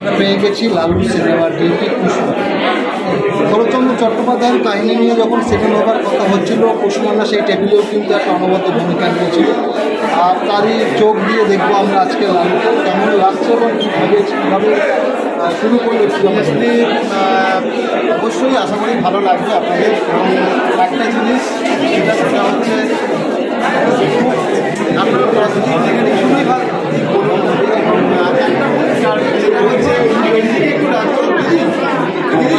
পেয়ে গেছি লালুর সিনেমা ডিউটি কুসুমা। শরৎচন্দ্র চট্টোপাধ্যায়ের কাহিনী নিয়ে যখন সেকেন্ড হবার কথা হচ্ছিল, কুসুমান্না সেই টেবিলেও কিন্তু একটা অনবদ্য ভূমিকা নিয়েছিল। আর তারই চোখ দিয়ে দেখবো আমরা আজকে লালুকে কেমন লাগছে এবং কীভাবে শুরু করলে অনেস্টলি অবশ্যই আশা করি ভালো লাগবে আপনাদের। এবং একটা জিনিস সেটা হচ্ছে আপনারা পজিটিভ নেগেটিভ খুবই ভালো যেটা হচ্ছে একটু রাখবো দিদি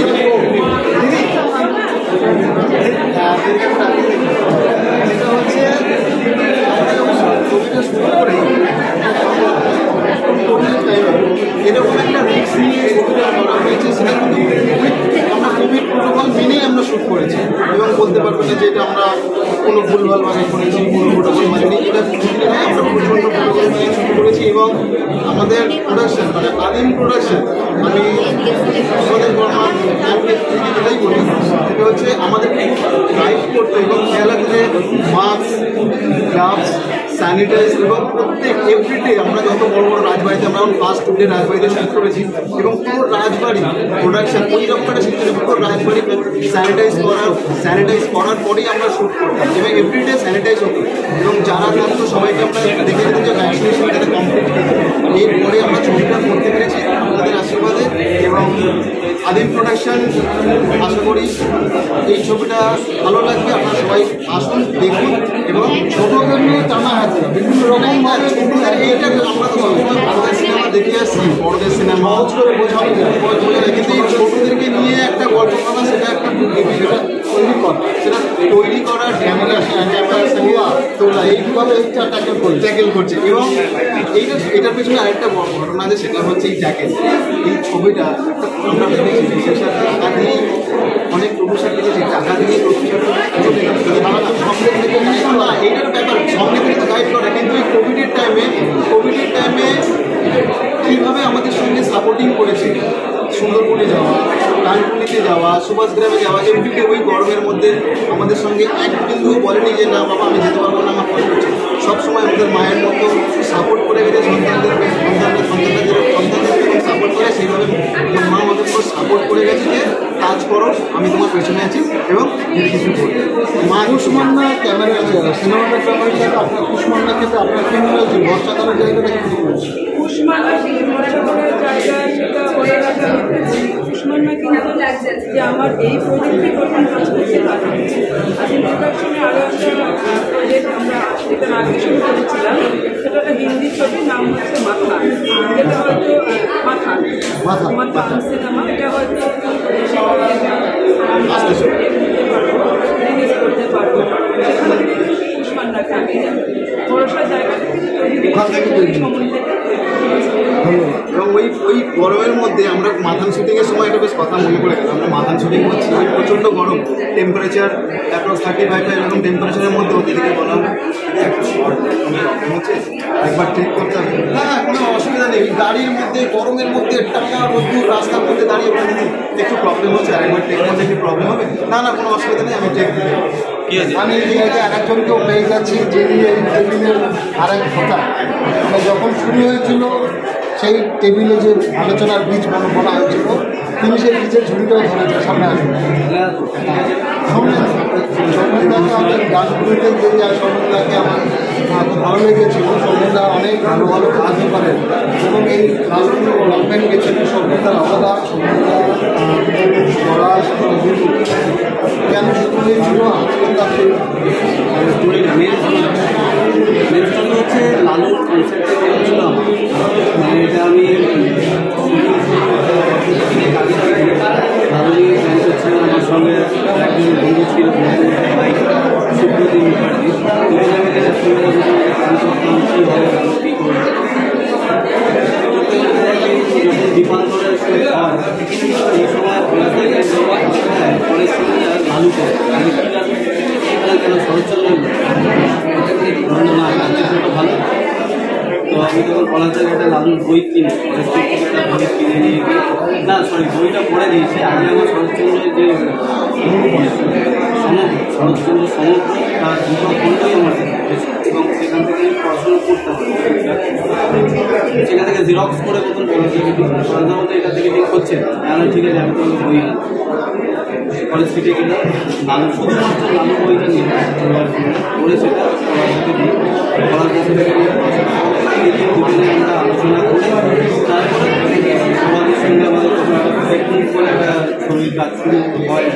যেটা হচ্ছে ছবিটা শুরু করে এরকম একটা রিস্ক নিয়ে ছবিটা করা হয়েছে, সেটা কিন্তু আমরা কোভিড প্রোটোকল মেনেই আমরা শ্যুট করেছি এবং বলতে পারবো না যে এটা আমরা কোনো ভুলভালভাবে করেছি, কোনো প্রোটোকল মানেনি। এটা আমরা প্রচণ্ড প্রোটোকল মেনে শ্যুট করেছি এবং আমাদের প্রোডাকশন মানে আদিম প্রোডাকশন আমি আমাদের এটাই করি, সেটা হচ্ছে আমাদের গাইড করতে এবং খেয়াল রাখতে মাস্ক, গ্লাভস, স্যানিটাইজ এবং প্রত্যেক এভরিডে আমরা যত বড় বড় রাজবাড়িতে আমরা ফার্স্ট ফুডে রাজবাড়িতে শ্যুট করেছি এবং পুরো রাজবাড়ি প্রোডাকশন ওই রকম একটা শিখতে পুরো রাজবাড়ি স্যানিটাইজ করার পরেই আমরা শ্যুট করতাম এবং এভরিডে স্যানিটাইজ হতো এবং যারা থাকতো সবাইকে আমরা দেখে যেতাম যে ভ্যাকসিনেশন যাতে কমপ্লিট এরপরে আমরা ছবিটা করতে পেরেছি আপনাদের আশীর্বাদে। এবং আদিম প্রোডাকশন আশা করি এই ছবিটা ভালো লাগবে, আপনারা সবাই আসুন দেখুন এবং ছোটদের নিয়ে টানা আছে বিভিন্ন রকম এইটা আমরা তো সবসময় বড়দের সিনেমা দেখে আসছি, বড়দের সিনেমা করে বোঝানো যায়, কিন্তু এই ছোটদেরকে নিয়ে একটা গল্প করা সেটা একটা সেটা তৈরি করার ক্যামেরা তোলা এইভাবে ট্যাকেল করছে। এবং এটার পেছনে আরেকটা বড় ঘটনা আছে, সেটা হচ্ছে এই জ্যাকেট। এই ছবিটা আমরা দেখেছি বিশেষত টাকা দিয়ে অনেক প্রফেসর দেখেছি, টাকা দিয়ে প্রফেসর এইটার ব্যাপার সঙ্গে থেকে তো গাইড করে, কিন্তু এই কোভিডের টাইমে কীভাবে আমাদের সঙ্গে সাপোর্টিং করেছে, সুন্দরবনে যাওয়া, কানপুলিতে যাওয়া, সুভাষগ্রামে যাওয়া, এমপিতে ওই গরমের মধ্যে আমাদের সঙ্গে এক বিন্দুও বলেনি যে না বাবা আমি যেতে পারবো না, আমার কষ্ট হচ্ছে। সবসময় আমাদের মায়ের মতো সাপোর্ট করে গেছে, সন্তানদের যেরকম সাপোর্ট করে সেইভাবে মা আমাদের উপর সাপোর্ট করে গেছে যে কাজ করো, আমি তোমার পেছনে আছি এবং কিছু করবো। মা কুসুমান্না ক্যামেরা সিনেমাটা ক্যামেরা আপনার কুসুমান্না ক্ষেত্রে আপনার কি মনে হচ্ছে বর্ষাকালের জায়গাটা কিন্তু কুসুমান্না বর্ষাকালের জায়গা সেটা বলে রাখা কুসুমান্না কিন্তু যে আমার এই প্রজেক্টে প্রথম কাজ করতে পারে। আদিম প্রোডাকশনে আরও একটা প্রজেক্ট আমরা যেটা আগে শুরু করেছিলাম, সেটা একটা হিন্দি ছবির নাম হচ্ছে মাথা, যেটা হয়তো মাথা সিনেমা, এটা হয়তো রিলিজ করতে পারবো। সেখানে কিন্তু কুসুমান্নাকে আমি ভরসার জায়গা থেকে সময় থেকে এবং ওই গরমের মধ্যে আমরা মাথান শুটিংয়ের সময় একটা বেশ কথা মনে পড়ে গেল। আমরা মাথান শুটিং করছি, প্রচণ্ড গরম, টেম্পারেচার অ্যাপ্রক্স 35 এরকম টেম্পারেচারের মধ্যে ওদেরকে বলা হচ্ছে একবার ঠিক করতে হবে। হ্যাঁ কোনো অসুবিধা নেই, গাড়ির মধ্যে গরমের মধ্যে টানা রোদ্দুর রাস্তার মধ্যে দাঁড়িয়ে একটু প্রবলেম হচ্ছে, আরেকবার টেক করতে একটু প্রবলেম হবে। না কোনো অসুবিধা নেই, আমি টেক দিই। আমি এই জায়গায় আরেকজনকেও পেয়ে যাচ্ছি, যিনি এই টেবিলের আরেক কথা যখন শুরু হয়েছিল সেই টেবিলে যে আলোচনার বীজ বলা হয়েছিল, তিনি সেই বীজের ঝুড়িটাও ধরেছেন। সামনে আসুন, সৌমেনদাকে আমি গানগুলিতে যদি সৌমেনদাকে আমার ভালো লেগেছিল। সৌমেনদা অনেক ভালো ভালো কাজও করেন এবং এই লালন ডেভেলপমেন্ট গেছেন সৌমেনদার অবদান, সৌমেনদা পড়াশ কেন শুরু হয়েছিল হচ্ছে লালুর কনসেপ্টে করেছিলাম, মানে এটা আমি লালুরই প্ল্যান করছিলাম। আমার সঙ্গে একজন বন্ধু ছিল সুপ্রদীপ মুখার্জি, দুজনে মিলে প্ল্যান করতাম কী হবে কী করবো। যখন দীপান্তরের এই সময় পরের সময় লালুকে আমি কী কেন শরৎচন্দ্র ভালো। তো আমি তখন কলেজ থেকে একটা লালুর বই কিনি, কলেজ থেকে একটা বই কিনে নিয়ে গিয়ে বইটা পড়ে দিয়েছি। আগে আমার শরৎচন্দ্রের যে শরৎচন্দ্র সমগ্র তার দুটো খণ্ডই আমার এবং সেখান থেকে পড়াশোনা করতে হবে। সেখান থেকে জেরক্স করে মতন সাধারণত এটা থেকে ঠিক হচ্ছে না, তাহলে ঠিক আছে আমি তোমাকে বই কলেজ থেকে গেলে লালু শুধুমাত্র লালু বইটা নিয়ে পড়ে সেটা পড়ার কাছে থেকে আমরা আলোচনা করে তারপরে সমাজের সঙ্গে আমাদের টেকনিক করে একটা ছবির কাজ শুরু হয়।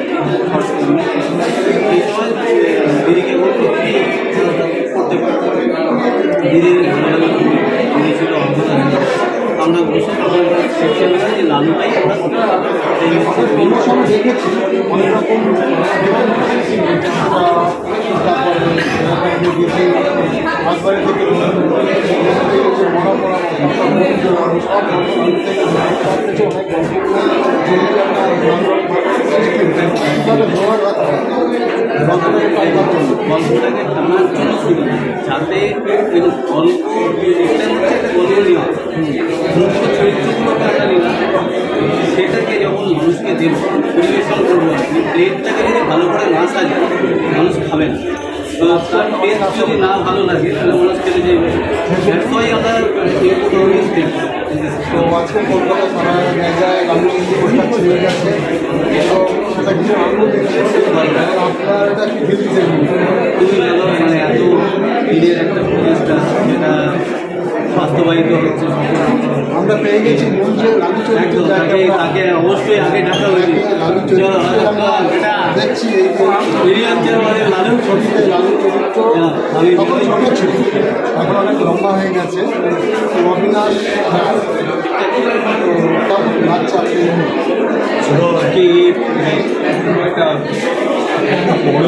এই সময় দিদিকে বলতে করতে পারবো, দিদির দিদি ছিল আমরা বসে সেকশন যে লালুটাই আমরা দেখেছি অনেক রকম রাজবাড়ি থেকে মহা পড়া সব কিছু গল্পটাকে টানার জন্য শুরু যাতে গল্প একটা গল্প নেওয়া মুখ্য চরিত্রগুলোকে একটা নিলাম সেটাকে যখন মানুষকে দেব পরিবেশন করবো আপনি প্লেটটাকে যদি ভালো করে না সাজায় মানুষ খাবে না। তো তার টেস্ট যদি না ভালো লাগে তাহলে মানুষ খেতে যাবে। আমরা তো আজকে কলকাতা সারা জায়গায় লালু পোস্টার ছিঁড়ে গেছে এবং সেটা কিছু আনন্দ আপনার এটা কি ফিল খুবই ভালো, মানে এত দিনের একটা প্রচেষ্টা যেটা বাস্তবায়িত হচ্ছে। আমরা পেয়ে গেছি মঞ্চে লালু একদম তাকে অবশ্যই আগে ডাকা হয়েছে লালু দেখছি আমাদের লালু ছবিতে লালু চরিত্র আমি তখন ছোট ছিল, এখন অনেক লম্বা হয়ে গেছে। অবিনাশ তখন বাচ্চা কি একটা বড়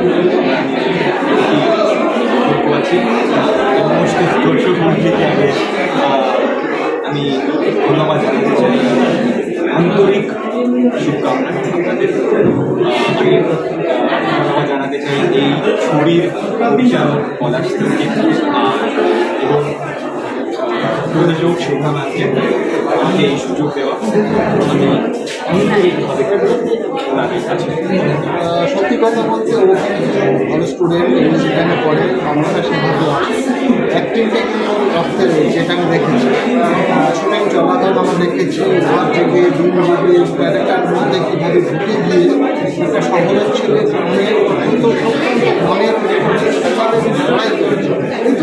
আছি সমস্ত দর্শক মন্ডলীকে আগে আমি ধন্যবাদ জানাতে চাই, আন্তরিক শুভকামনা আপনাদের আগে ধন্যবাদ জানাতে চাই এই ছবির বিশাল পদার্থকে এবং প্রযোজক শোভা ম্যামকে আমাকে এই সুযোগ দেওয়া আমি আন্তরিকভাবে ওনাদের কাছে। সত্যি কথা বলতে ও ভালো স্টুডেন্ট সেখানে পড়ে, আমরা সেভাবে অ্যাক্টিংটা কিন্তু রক্তে রয়েছে, এটা আমি দেখেছি। শুটিং চলাকালীন আমরা দেখেছি রাত জেগে দিন জেগে ক্যারেক্টার মধ্যে কীভাবে ঢুকে গিয়ে একটা শহরের ছেলে কিন্তু মনের লড়াই করেছে, কিন্তু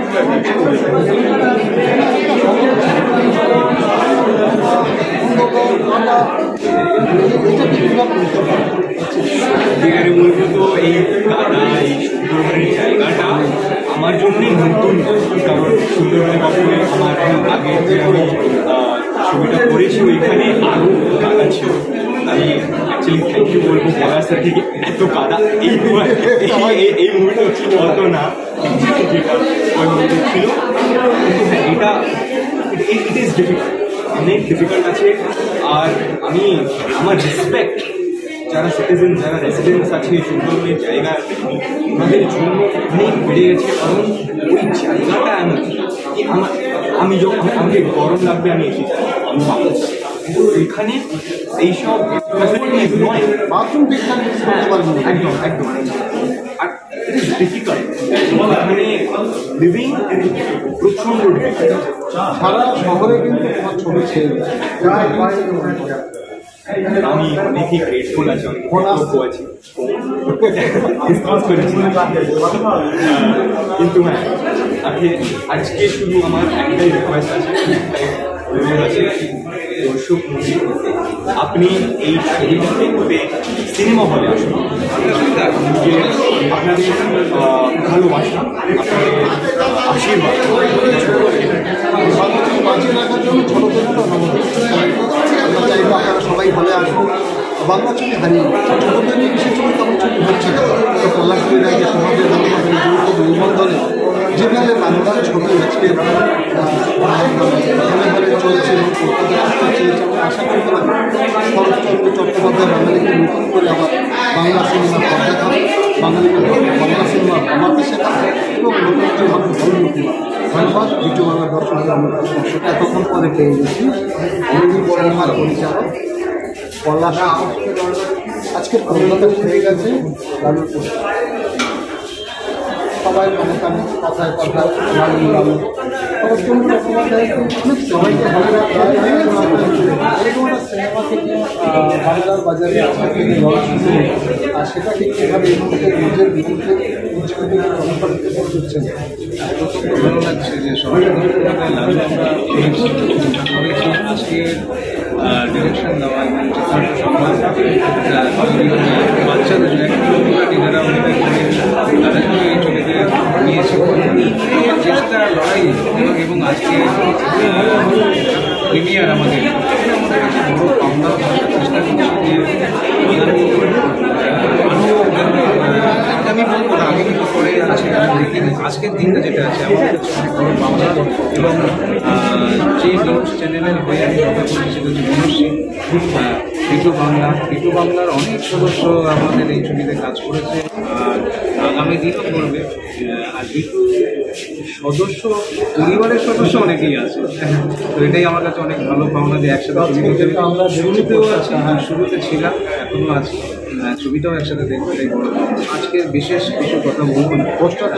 বিহারে মূলত এই কাদা এই সুন্দরবনের জায়গাটা আমার জন্যই নতুন, কারণ সুন্দরবনের গল্পে আমার আগে যে আমি ছবিটা করেছি ওইখানে আরও কাদা ছিল। আমি অ্যাকচুয়ালি থ্যাংক ইউ বলবো পলাশ স্যার থেকে, এত কাদা এই মুভিটা ছিল অত না যেটা ওই মুভি ছিল, কিন্তু হ্যাঁ এটা ইট ইজ ডিফিকাল্ট, অনেক ডিফিকাল্ট আছে। আর আমি আমার রেসপেক্ট যারা সিটিজেন যারা রেসিডেন্টস আছে সুন্দরবনের জায়গা ওনাদের জন্য অনেক বেড়ে গেছে, কারণ ওই জায়গাটা এমন কি আমি যখন আমাকে গরম লাগবে আমি এসে যাই, আমি বাংলা কিন্তু এখানে এইসব নয়, বাথরুম ঠিকঠাক একদম একদম আর ইট ইজ ডিফিকাল্ট, এখানে লিভিং প্রচণ্ড ডিফিকাল্ট। সারা শহরে কিন্তু তোমার ছবি ছেড়ে আমি অনেকই গ্রেটফুল আছি, অনেক কৃতজ্ঞ আছি কিন্তু হ্যাঁ আজকে শুধু আমার একটাই রিকোয়েস্ট আছে, দর্শক মন্ডলী আপনি এই ছবিটা দেখতে সিনেমা হলে আসুন, আপনাদের ভালোবাসা আপনাদের আশীর্বাদ বাঁচিয়ে রাখার জন্য ছোটো ছোটো আমরা চাইবো আপনারা সবাই ভালো আসুন। বাংলা ছবি হারিয়ে ছোটোদের নিয়ে বিশেষ ছবি তখন ছবি হচ্ছে না, তো কল্যাণপুরের আগে সমাজের নিবন্ধনে যেভাবে বাংলার ছবি আজকে চলছে আমরা আশা করি শরৎচন্দ্র চট্টোপাধ্যায় বাঙালিকে নতুন করে আবার বাংলা সিনেমা পর্দা করে বাঙালিকে বাংলা সিনেমা কমাতে শেখাবে এবং নতুন যেভাবে উন্নতি। ধন্যবাদ বিটু বাংলা দর্শকদের আমরা সেটা এতক্ষণ পরে পেয়ে গেছি। অনেকদিন পরে আমার পরিচালক পলাশ আজকের কলকাতা হয়ে গেছে লালুর সবাই মনে করেন কথায় কথায় ভালো লাগলো। শরৎচন্দ্র চট্টোপাধ্যায়কে সবাইকে ভালো লাগতো। এরকম একটা সিনেমা থেকে বাংলার বাজারে আসার থেকে লড়া শুরু হলো। আর সেটাকে কীভাবে এই মুহূর্তে নিজের বিরুদ্ধে করছেন? প্রথম ভালো লাগছে যে সবাই লালু আমরা আজকের ডিরেকশন দেওয়া এবং চিত্রাঙ্কন সম্মান বাচ্চাদের যারা অভিনয় করে তাদেরকে এই ছবিতে নিয়েছে চেষ্টা লড়াই এবং আজকে প্রিমিয়ার আমাদের কাছে বড় পাওনা চেষ্টা করছি যে আমি বলবো না আমি কিন্তু পরে আজকের দিনটা যেটা আছে আমার কাছে অনেক বড় পাওনা এবং যে নিউজ চ্যানেলের হয়ে আমি কথা বলছি সেটা হচ্ছে মনুষ্য টিটু বাংলার অনেক সদস্য আমাদের এই ছবিতে কাজ করেছে আর আগামী দিনও করবে। আর টিটু সদস্য পরিবারের সদস্য অনেকেই আছে, তো এটাই আমার কাছে অনেক ভালো পাওনা যে একসাথে ছবি করতে আমরা শুরুতেও আছি, শুরুতে ছিলাম এখনও আছি, ছবিটাও একসাথে দেখবো, এটাই বড় পাওনা। আজকে বিশেষ কিছু কথা বলবো না, পোস্টারটা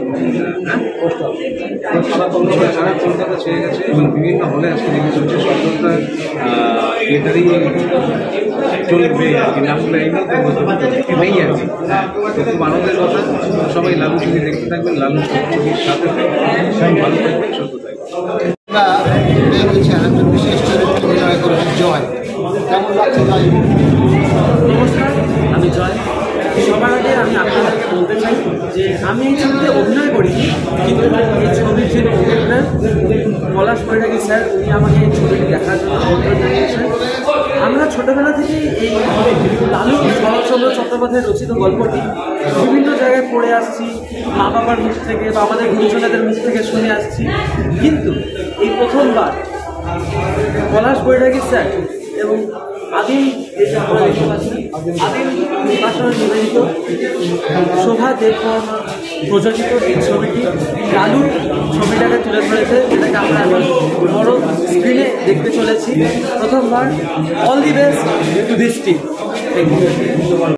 সারা কলকাতা ছেড়ে গেছে এবং বিভিন্ন হলে আজকে দেখে চলছে সরকারটা থিয়েটারই চলবে আর কি, নাম এটাই আর কি। তো খুব আনন্দের কথা, সবাই লালু ছবি দেখতে থাকবেন, লালু ছবির সাথে থাকবেন, ভালো থাকবেন, সুস্থ থাকবেন। একজন বিশেষ চরিত্রে অভিনয় করেছেন জয়, কেমন লাগছে জয়? নমস্কার, আমি জয়। সবার আগে আমি আপনাদেরকে বলতে চাই যে আমি এই ছবিতে অভিনয় করি, কিন্তু এই ছবির যিনি অভিনেতা পলাশ বৈরাগী স্যার, উনি আমাকে এই ছবিটি দেখার জন্য আমন্ত্রণ জানিয়েছেন। আমরা ছোটোবেলা থেকেই এই লালু শরৎচন্দ্র চট্টোপাধ্যায়ের রচিত গল্পটি বিভিন্ন জায়গায় পড়ে আসছি, মা বাবার মুখ থেকে বা আমাদের গুরুজনেদের মুখ থেকে শুনে আসছি, কিন্তু এই প্রথমবার পলাশ বৈরাগী স্যার এবং আদিম ভাষায় নিবেদিত শোভা দেববর্মা প্রযোজিত এই ছবিটি লালু ছবিটাকে তুলে ধরেছে, যেটাকে আমরা এখন বড় স্ক্রিনে দেখতে চলেছি প্রথমবার। All the best to this team.